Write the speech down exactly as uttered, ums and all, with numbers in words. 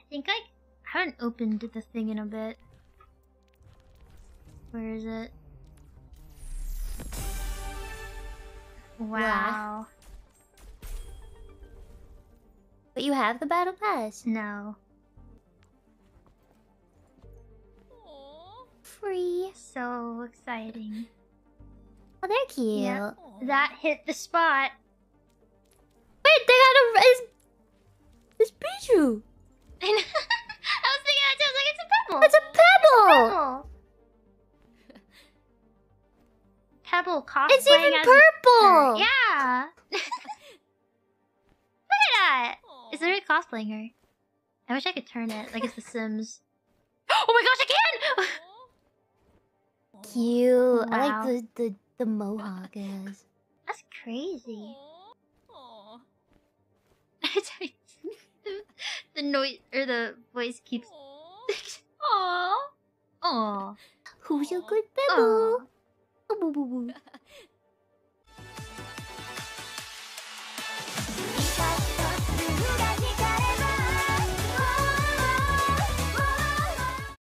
I think I haven't opened the thing in a bit. Where is it? Wow. But you have the battle pass? No. Free. So exciting. Oh, they're cute. Yep. That hit the spot. Wait, they got a... It's, it's Bijou. I was thinking that too. I was like, it's a pebble. It's a pebble. Pebble. Pebble cosplaying. It's even as purple. Yeah. Look at that. It's literally cosplaying her. I wish I could turn it like it's The Sims. Oh my gosh, I can! Cute. Wow. I like the the the mohawk is. That's crazy. the noise or the voice keeps. Aww. Aww. Who's a good pebble? Oh, boo, boo, boo.